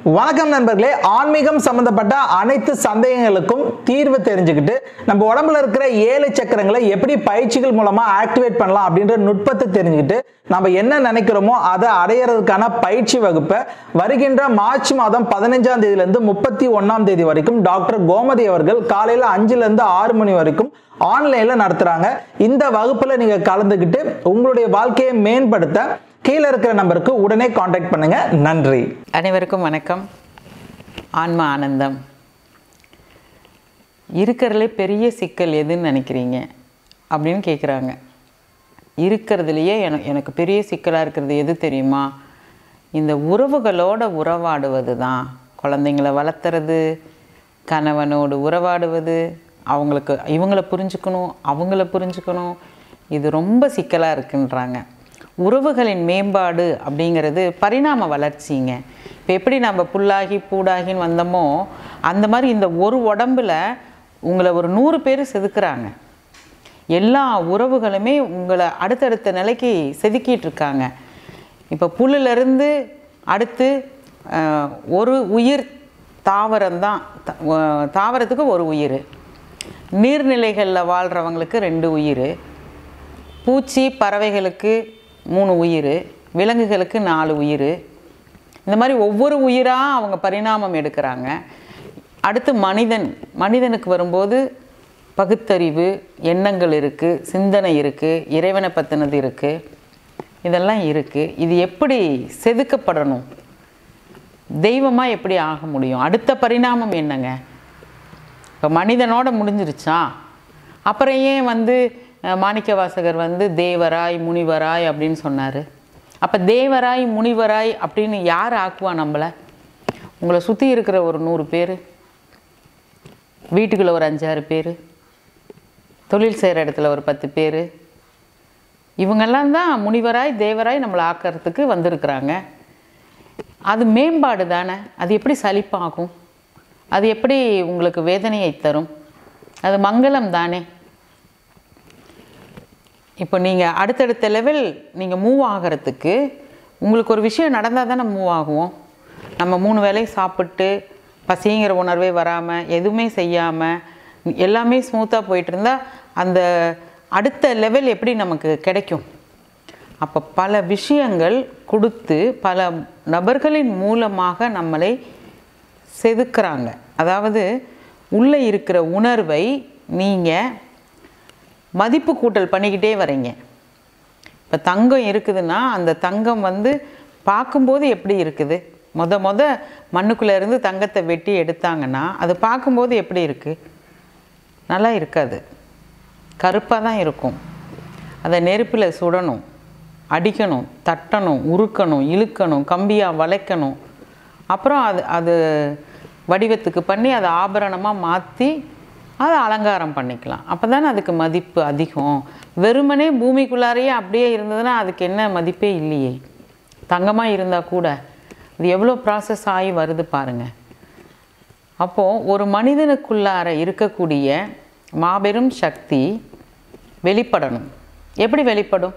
வணக்கம் நண்பர்களே, ஆன்மீகம் சம்பந்தப்பட்ட அனைத்து சந்தேகங்களுக்கும் தீர்வு தெரிஞ்சுக்கிட்டு நம்ம உடம்புல இருக்கிற 7 சக்கரங்களை எப்படி பயிற்சிகள் மூலமா ஆக்டிவேட் பண்ணலாம் அப்படின்ற நுட்பத்தை தெரிஞ்சுக்கிட்டு நம்ம என்ன நினைக்கிறோமோ அதை அடையிறதுக்கான பயிற்சி வகுப்பை வருகின்ற மார்ச் மாதம் 15ஆம் தேதியிலிருந்து 31ஆம் தேதி வரைக்கும் டாக்டர் கோமதி அவர்கள் காலையில 5 லிருந்து 6 மணி வரைக்கும் ஆன்லைன்ல நடத்துறாங்க. இந்த வகுப்புல நீங்க கலந்துக்கிட்டு உங்களுடைய வாழ்க்கையை மேம்படுத்த கீழே இருக்கிற நம்பருக்கு உடனே காண்டாக்ட் பண்ணுங்க. நன்றி. அனைவருக்கும் வணக்கம். ஆன்மா ஆனந்தம். இருக்கிறதுலே பெரிய சிக்கல் எதுன்னு நினைக்கிறீங்க அப்படின்னு கேட்குறாங்க. இருக்கிறதுலையே எனக்கு பெரிய சிக்கலாக இருக்கிறது எது தெரியுமா? இந்த உறவுகளோட உறவாடுவது தான். குழந்தைங்களை வளர்த்துறது, கணவனோடு உறவாடுவது, இவங்களை புரிஞ்சுக்கணும், அவங்கள புரிஞ்சுக்கணும், இது ரொம்ப சிக்கலாக இருக்குன்றாங்க. உறவுகளின் மேம்பாடு அப்படிங்கிறது பரிணாம வளர்ச்சிங்க. இப்போ எப்படி நம்ம புல்லாகி பூடாகின்னு வந்தோமோ அந்த மாதிரி இந்த ஒரு உடம்பில் உங்களை ஒரு 100 பேர் செதுக்குறாங்க. எல்லா உறவுகளுமே உங்களை அடுத்தடுத்த நிலைக்கு செதுக்கிட்டு இருக்காங்க. இப்போ புல்லிருந்து அடுத்து ஒரு உயிர் தாவரம்தான். தாவரத்துக்கு ஒரு உயிர், நீர்நிலைகளில் வாழ்கிறவங்களுக்கு 2 உயிர், பூச்சி பறவைகளுக்கு 3 உயிர், விலங்குகளுக்கு 4 உயிர். இந்த மாதிரி ஒவ்வொரு உயிராக அவங்க பரிணாமம் எடுக்கிறாங்க. அடுத்து மனிதனுக்கு வரும்போது பகுத்தறிவு, எண்ணங்கள் இருக்குது, சிந்தனை இருக்குது, இறைவனை பற்றினது இருக்குது, இதெல்லாம் இருக்குது. இது எப்படி செதுக்கப்படணும், தெய்வமாக எப்படி ஆக முடியும்? அடுத்த பரிணாமம் என்னங்க? இப்போ மனிதனோட முடிஞ்சிருச்சா? அப்புறம் ஏன் மாணிக்க வாசகர் தேவராய் முனிவராய் அப்படின்னு சொன்னார். அப்போ தேவராய் முனிவராய் அப்படின்னு யார் ஆக்குவா நம்மளை? உங்களை சுற்றி இருக்கிற ஒரு 100 பேர், வீட்டுக்குள்ளே ஒரு 5-6 பேர், தொழில் செய்கிற இடத்துல ஒரு 10 பேர், இவங்கெல்லாம் தான் முனிவராய் தேவராய் நம்மளை ஆக்கிறதுக்கு வந்திருக்கிறாங்க. அது மேம்பாடு தானே. அது எப்படி சலிப்பாகும்? அது எப்படி உங்களுக்கு வேதனையை தரும்? அது மங்களம் தானே. இப்போ நீங்கள் அடுத்தடுத்த லெவல் நீங்கள் மூவ் ஆகிறதுக்கு உங்களுக்கு ஒரு விஷயம் நடந்தால் தானே மூவ் ஆகுவோம். நம்ம 3 வேளை சாப்பிட்டு பசிங்கிற உணர்வே வராமல் எதுவுமே செய்யாமல் எல்லாமே ஸ்மூத்தாக போயிட்டு இருந்தால் அந்த அடுத்த லெவல் எப்படி நமக்கு கிடைக்கும்? அப்போ பல விஷயங்கள் கொடுத்து பல நபர்களின் மூலமாக நம்மளை செதுக்குறாங்க. அதாவது உள்ளே இருக்கிற உணர்வை நீங்கள் மதிப்பு கூட்டல் பண்ணிக்கிட்டே வரீங்க. இப்போ தங்கம் இருக்குதுன்னா அந்த தங்கம் பார்க்கும்போது எப்படி இருக்குது? மொத மண்ணுக்குள்ளே இருந்து தங்கத்தை வெட்டி எடுத்தாங்கன்னா அது பார்க்கும்போது எப்படி இருக்குது? நல்லா இருக்காது, கருப்பாக தான் இருக்கும். அதை நெருப்பில் சுடணும், அடிக்கணும், தட்டணும், உருக்கணும், இழுக்கணும், கம்பியாக வளைக்கணும், அப்புறம் அது வடிவத்துக்கு பண்ணி அதை ஆபரணமாக மாற்றி அதை அலங்காரம் பண்ணிக்கலாம். அப்போ தானே அதுக்கு மதிப்பு அதிகம். வெறுமனே பூமிக்குள்ளாரையே அப்படியே இருந்ததுன்னா அதுக்கு என்ன மதிப்பே இல்லையே. தங்கமாக இருந்தால் கூட அது எவ்வளோ ப்ராசஸ் ஆகி வருது பாருங்கள். அப்போது ஒரு மனிதனுக்குள்ளார இருக்கக்கூடிய மாபெரும் சக்தி வெளிப்படணும். எப்படி வெளிப்படும்?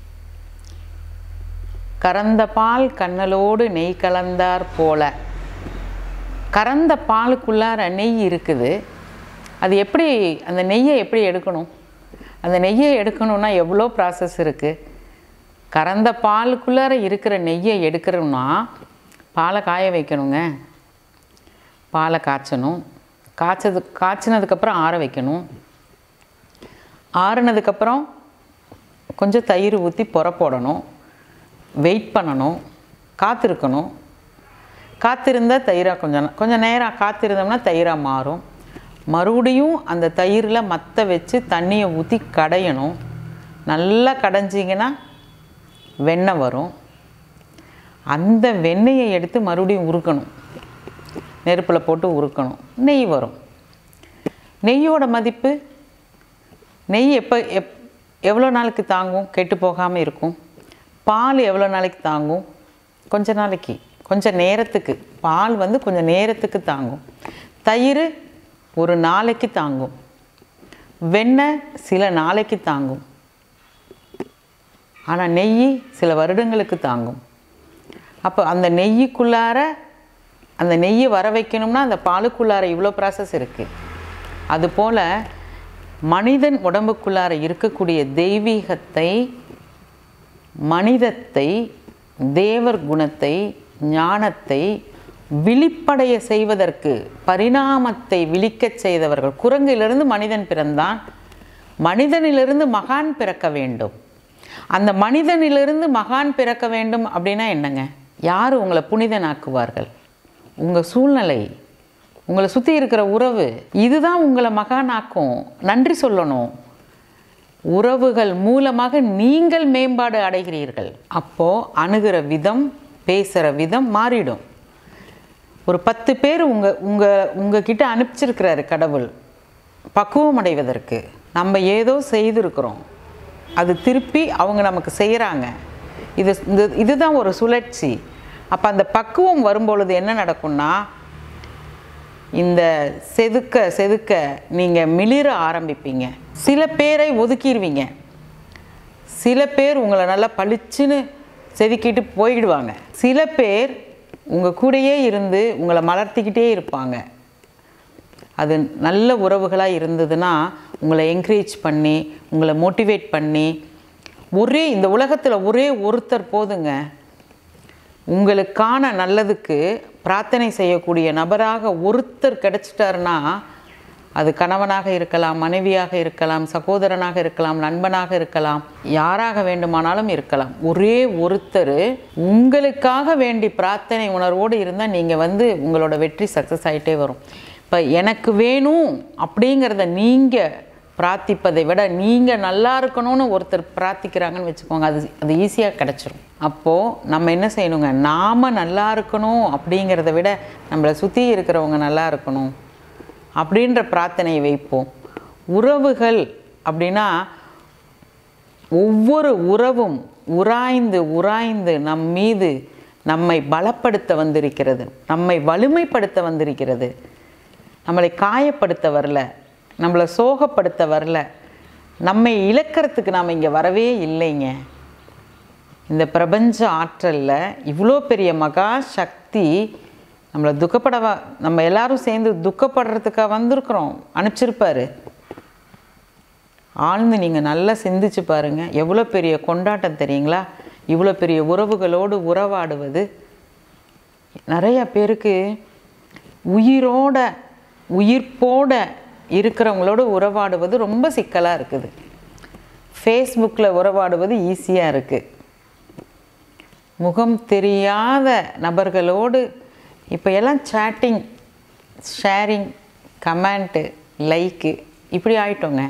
கறந்த பால் கண்ணலோடு நெய் கலந்தார் போல. கறந்த பாலுக்குள்ளார நெய் இருக்குது. அது எப்படி, அந்த நெய்யை எப்படி எடுக்கணும்? அந்த நெய்யை எடுக்கணுன்னா எவ்வளோ ப்ராசஸ் இருக்குது. கறந்த பாலுக்குள்ளார இருக்கிற நெய்யை எடுக்கணும்னா பாலை காய வைக்கணுங்க. பாலை காய்ச்சணும், காய்ச்சினதுக்கப்புறம் ஆற வைக்கணும். ஆறுனதுக்கப்புறம் கொஞ்சம் தயிர் ஊற்றி போடணும், வெயிட் பண்ணணும், காத்திருக்கணும். காத்திருந்தால் தயிராக கொஞ்சம் நேரம் காத்திருந்தோம்னா தயிராக மாறும். மறுபடியும் அந்த தயிரில் மற்ற வச்சு தண்ணியை ஊற்றி கடையணும். நல்லா கடைஞ்சிங்கன்னா வெண்ணெய் வரும். அந்த வெண்ணெயை எடுத்து மறுபடியும் உருக்கணும், நெருப்பில் போட்டு உருக்கணும், நெய் வரும். நெய்யோட மதிப்பு, நெய் எவ்வளோ நாளைக்கு தாங்கும்? கெட்டு போகாமல் இருக்கும். பால் எவ்வளோ நாளைக்கு தாங்கும்? கொஞ்ச நாளைக்கு, கொஞ்சம் நேரத்துக்கு. பால் கொஞ்சம் நேரத்துக்கு தாங்கும். தயிர் ஒரு நாளைக்கு தாங்கும். வெண்ணெய் சில நாளைக்கு தாங்கும். ஆனால் நெய் சில வருடங்களுக்கு தாங்கும். அப்போ அந்த நெய்யுக்குள்ளார அந்த நெய்யை வர வைக்கணும்னா அந்த பாலுக்குள்ளார இவ்வளோ ப்ராசஸ் இருக்குது. அதுபோல் மனிதன் உடம்புக்குள்ளார இருக்கக்கூடிய தெய்வீகத்தை, மனிதத்தை, தேவர் குணத்தை, ஞானத்தை விழிப்படைய செய்வதற்கு பரிணாமத்தை விழிக்கச் செய்தவர்கள். குரங்கிலிருந்து மனிதன் பிறந்தான், மனிதனிலிருந்து மகான் பிறக்க வேண்டும். அந்த மனிதனிலிருந்து மகான் பிறக்க வேண்டும் அப்படின்னா என்னங்க? யார் உங்களை புனிதனாக்குவார்கள்? உங்கள் சூழ்நிலை, உங்களை சுற்றி இருக்கிற உறவு, இதுதான் உங்களை மகானாக்கும். நன்றி சொல்லணும். உறவுகள் மூலமாக நீங்கள் மேம்பாடு அடைகிறீர்கள். அப்போது அணுகிற விதம், பேசுகிற விதம் மாறிடும். ஒரு 10 பேர் உங்ககிட்ட அனுப்பிச்சிருக்கிறாரு கடவுள் பக்குவம் அடைவதற்கு. நம்ம ஏதோ செய்திருக்கிறோம், அது திருப்பி அவங்க நமக்கு செய்கிறாங்க. இதுதான் ஒரு சுழற்சி. அப்போ அந்த பக்குவம் வரும்பொழுது என்ன நடக்கும்னா, இந்த செதுக்க நீங்கள் மிளிர ஆரம்பிப்பீங்க. சில பேரை ஒதுக்கிடுவீங்க, சில பேர் உங்களை நல்லா பளிச்சுன்னு செதுக்கிட்டு போயிடுவாங்க. சில பேர் உங்கள் கூடயே இருந்து உங்களை மலர்த்திக்கிட்டே இருப்பாங்க. அது நல்ல உறவுகளாக இருந்ததுன்னா உங்களை என்கரேஜ் பண்ணி, உங்களை மோட்டிவேட் பண்ணி, இந்த உலகத்தில் ஒரே ஒருத்தர் போதுங்க. உங்களுக்கான நல்லதுக்கு பிரார்த்தனை செய்யக்கூடிய நபராக ஒருத்தர் கிடைச்சிட்டாருன்னா, அது கணவனாக இருக்கலாம், மனைவியாக இருக்கலாம், சகோதரனாக இருக்கலாம், நண்பனாக இருக்கலாம், யாராக வேண்டுமானாலும் இருக்கலாம். ஒரே ஒருத்தர் உங்களுக்காக வேண்டி பிரார்த்தனை உணர்வோடு இருந்தால் நீங்கள் உங்களோட வெற்றி சக்ஸஸ் ஆகிட்டே வரும். இப்போ எனக்கு வேணும் அப்படிங்கிறத நீங்கள் பிரார்த்திப்பதை விட நீங்கள் நல்லா இருக்கணும்னு ஒருத்தர் பிரார்த்திக்கிறாங்கன்னு வச்சுக்கோங்க, அது ஈஸியாக கிடச்சிரும். அப்போது நம்ம என்ன செய்யணுங்க? நாம் நல்லா இருக்கணும் அப்படிங்கிறத விட நம்மளை சுற்றி இருக்கிறவங்க நல்லா இருக்கணும் அப்படின்ற பிரார்த்தனையை வைப்போம். உறவுகள் அப்படின்னா ஒவ்வொரு உறவும் உராய்ந்து நம் மீது நம்மை பலப்படுத்த வந்திருக்கிறது, நம்மை வலிமைப்படுத்த வந்திருக்கிறது. நம்மளை காயப்படுத்த வரல, நம்மளை சோகப்படுத்த வரல, நம்மை இழக்கிறதுக்கு நாம் இங்கே வரவே இல்லைங்க. இந்த பிரபஞ்ச ஆற்றலில் இவ்வளோ பெரிய மகா சக்தி நம்மளை நம்ம எல்லாரும் சேர்ந்து துக்கப்படுறதுக்காக வந்திருக்கிறோம், அனுப்பிச்சிருப்பாரு. ஆழ்ந்து நீங்கள் நல்லா சிந்திச்சு பாருங்கள். எவ்வளோ பெரிய கொண்டாட்டம் தெரியுங்களா? இவ்வளோ பெரிய உறவுகளோடு உறவாடுவது. நிறைய பேருக்கு உயிர்ப்போட இருக்கிறவங்களோடு உறவாடுவது ரொம்ப சிக்கலாக இருக்குது. ஃபேஸ்புக்கில் உறவாடுவது ஈஸியாக இருக்குது. முகம் தெரியாத நபர்களோடு இப்போ எல்லாம் சேட்டிங், ஷேரிங், கமெண்ட்டு, லைக்கு இப்படி ஆயிட்டோங்க.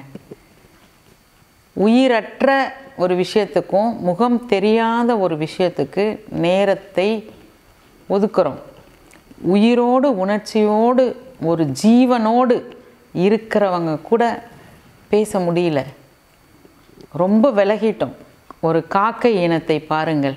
உயிரற்ற ஒரு விஷயத்துக்கும் முகம் தெரியாத ஒரு விஷயத்துக்கு நேரத்தை ஒதுக்குறோம். உயிரோடு உணர்ச்சியோடு ஒரு ஜீவனோடு இருக்கிறவங்க கூட பேச முடியல, ரொம்ப விலகிட்டோம். ஒரு காக்கை இனத்தை பாருங்கள்,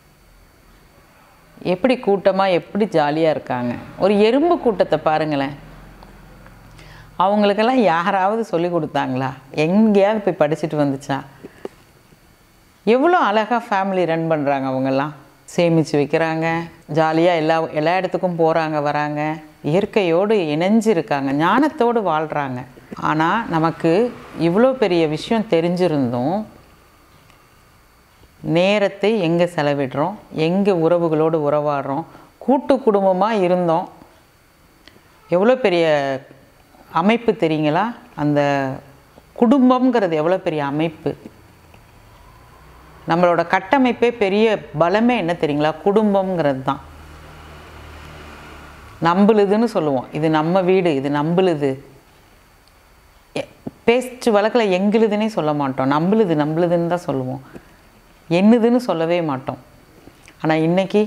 எப்படி கூட்டமாக எப்படி ஜாலியாக இருக்காங்க. ஒரு எறும்பு கூட்டத்தை பாருங்களேன், அவங்களுக்கெல்லாம் யாராவது சொல்லி கொடுத்தாங்களா? எங்கேயாவது போய் படிச்சுட்டு வந்துச்சா? எவ்வளோ அழகாக ஃபேமிலி ரன் பண்ணுறாங்க. அவங்கெல்லாம் சேமித்து வைக்கிறாங்க, ஜாலியாக எல்லா இடத்துக்கும் போகிறாங்க வராங்க, இயற்கையோடு இணைஞ்சு இருக்காங்க, ஞானத்தோடு வாழ்கிறாங்க. ஆனால் நமக்கு இவ்வளோ பெரிய விஷயம் தெரிஞ்சிருந்தும் நேரத்தை எங்கே செலவிடுறோம், எங்கே உறவுகளோடு உறவாடுறோம்? கூட்டு குடும்பமாக இருந்தோம், எவ்வளோ பெரிய அமைப்பு தெரியுங்களா? அந்த குடும்பம்ங்கிறது எவ்வளோ பெரிய அமைப்பு. நம்மளோட கட்டமைப்பே பெரிய பலமே என்ன தெரியுங்களா? குடும்பம்ங்கிறது தான். நம்பளுதுன்னு சொல்லுவோம், இது நம்ம வீடு, இது நம்பளுது. பேச்சு வழக்கில் எங்களுதுன்னே சொல்ல மாட்டோம், நம்பளுதுன்னு தான் சொல்லுவோம், என்னதுன்னு சொல்லவே மாட்டோம். ஆனால் இன்னைக்கு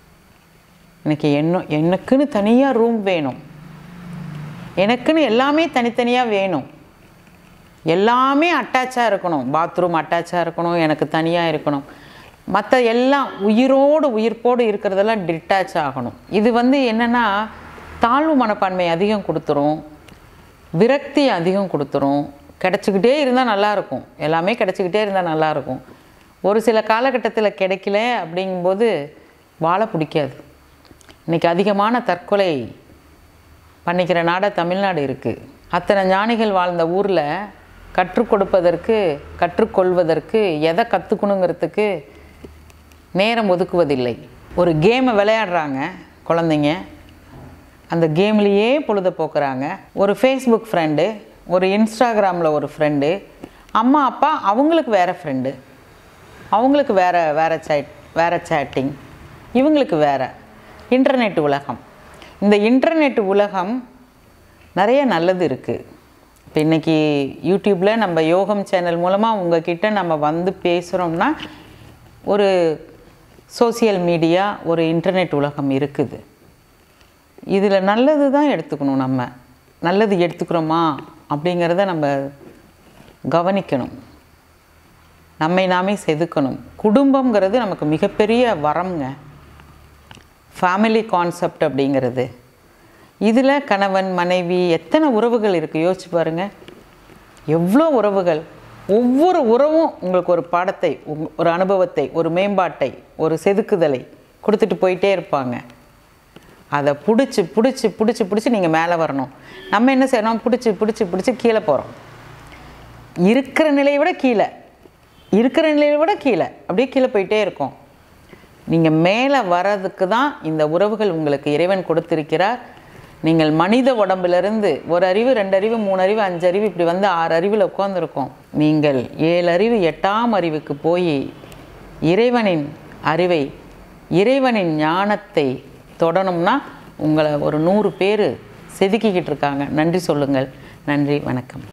எனக்குன்னு தனியாக ரூம் வேணும், எனக்குன்னு எல்லாமே தனித்தனியாக வேணும், எல்லாமே அட்டாச்சாக இருக்கணும், பாத்ரூம் அட்டாச்சாக இருக்கணும், எனக்கு தனியாக இருக்கணும். மற்ற எல்லாம் உயிர்ப்போடு இருக்கிறதெல்லாம் டிட்டாச் ஆகணும். இது என்னென்னா தாழ்வு மனப்பான்மை அதிகம் கொடுத்துரும், விரக்தி அதிகம் கொடுத்துரும். கிடச்சிக்கிட்டே இருந்தால் நல்லாயிருக்கும், எல்லாமே கிடச்சிக்கிட்டே இருந்தால் நல்லாயிருக்கும். ஒரு சில காலகட்டத்தில் கிடைக்கல அப்படிங்கும்போது வாழ பிடிக்காது. இன்றைக்கி அதிகமான தற்கொலை பண்ணிக்கிற நாடாக தமிழ்நாடு இருக்குது. அத்தனை ஞானிகள் வாழ்ந்த ஊரில் கற்றுக் கொடுப்பதற்கு கற்றுக்கொள்வதற்கு எதை கற்றுக்கணுங்கிறதுக்கு நேரம் ஒதுக்குவதில்லை. ஒரு கேமை விளையாடுறாங்க குழந்தைங்க, அந்த கேம்லேயே பொழுத போக்குறாங்க. ஒரு ஃபேஸ்புக் ஃப்ரெண்டு, ஒரு இன்ஸ்டாகிராமில் ஒரு ஃப்ரெண்டு, அம்மா அப்பா அவங்களுக்கு வேறு ஃப்ரெண்டு, அவங்களுக்கு வேறு சேட்டிங், இவங்களுக்கு வேறு இன்டர்நெட் உலகம். இந்த இன்டர்நெட் உலகம் நிறைய நல்லது இருக்குது. இப்போ இன்றைக்கி யூடியூப்பில் நம்ம யோகம் சேனல் மூலமாக உங்ககிட்ட நம்ம வந்து பேசுகிறோம்னா ஒரு சோசியல் மீடியா, ஒரு இன்டர்நெட் உலகம் இருக்குது. இதில் நல்லது தான் எடுத்துக்கணும். நம்ம நல்லது எடுத்துக்கிறோமா அப்படிங்கிறத நம்ம கவனிக்கணும். நம்மை நாமே செதுக்கணும். குடும்பங்கிறது நமக்கு மிகப்பெரிய வரம்ங்க. ஃபேமிலி கான்செப்ட் அப்படிங்கிறது, இதில் கணவன் மனைவி எத்தனை உறவுகள் இருக்குது யோசிச்சு பாருங்கள். எவ்வளோ உறவுகள். ஒவ்வொரு உறவும் உங்களுக்கு ஒரு பாடத்தை, ஒரு அனுபவத்தை, ஒரு மேம்பாட்டை, ஒரு செதுக்குதலை கொடுத்துட்டு போயிட்டே இருப்பாங்க. அதை பிடிச்சி நீங்கள் மேலே வரணும். நம்ம என்ன செய்யணும்? பிடிச்சி கீழே போகிறோம். இருக்கிற நிலையை விட கீழே அப்படியே கீழே போயிட்டே இருக்கோம். நீங்கள் மேலே வர்றதுக்கு தான் இந்த உறவுகள் உங்களுக்கு இறைவன் கொடுத்திருக்கிறார். நீங்கள் மனித உடம்பிலிருந்து ஒரு அறிவு, 2 அறிவு, 3 அறிவு, 5 அறிவு, இப்படி வந்து 6 அறிவில் உட்காந்துருக்கோம். நீங்கள் 7 அறிவு 8ஆம் அறிவுக்கு போய் இறைவனின் அறிவை, இறைவனின் ஞானத்தை தொடணும்னா உங்களை ஒரு 100 பேர் செதுக்கிக்கிட்டு இருக்காங்க. நன்றி சொல்லுங்கள். நன்றி, வணக்கம்.